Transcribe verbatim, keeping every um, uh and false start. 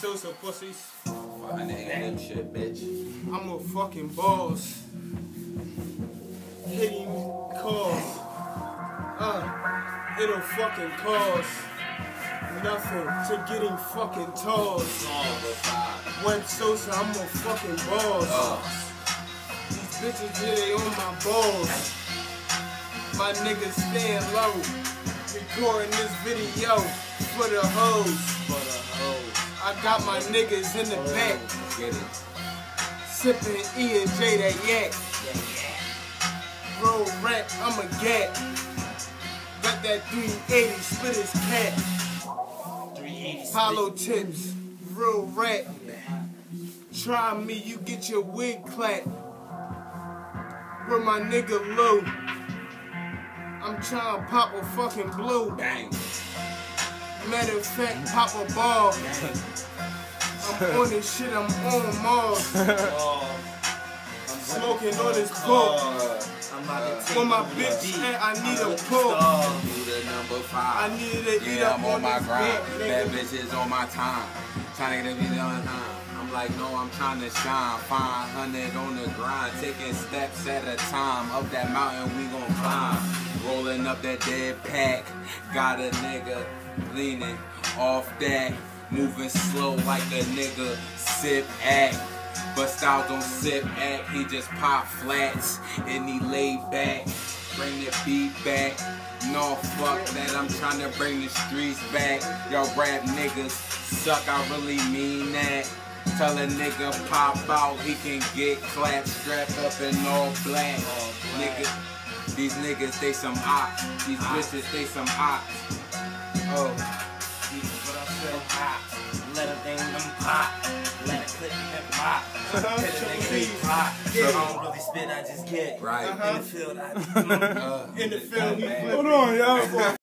Sosa pussies. Fucking that shit, bitch. I'm a fucking boss. Hitting calls. Uh, it'll fucking cost nothing to getting fucking tossed. Webb Sosa, I'm a fucking boss. Uh. These bitches, yeah, they on my balls. My niggas stand low. Recording this video for the hoes. For the hoes. I got my niggas in the oh, back. Get it. Sipping E and J that yak. Yeah, yeah. Roll rap, I'm a gat. Got that three eighty, split his cat. three eighty Hollow tips, real rap. Try me, you get your wig clapped. Where my nigga Lou? I'm trying to pop a fucking blue. Bang. Matter of fact, pop a ball. I'm on this shit, I'm on Mars. Oh. I'm smoking on this coke. When my bitch at, I need a pull. I need to eat yeah, up I'm on, on my this grind. bed, That bitch is on my time. Trying to get it on time. I'm like, no, I'm trying to shine. five hundred on the grind. Taking steps at a time. Up that mountain, we gon' climb. Rolling up that dead pack. Got a nigga leaning off that. Moving slow like a nigga. Sip act. But Styles don't sip act. He just pop flats. And he lay back. Bring the beat back. No, fuck that. I'm trying to bring the streets back. Y'all rap niggas suck. I really mean that. Tell a nigga pop out. He can get clapped. Strapped up in all black. Nigga. These niggas, they some ops. These bitches, they some ops. Oh. What I said, ops. Let a thing them pop. Let it click and pop. Hit a nigga, they pop. So I don't really spit, I just get. Right. Uh-huh. In the field, I In the field, he flip. Hold on, y'all.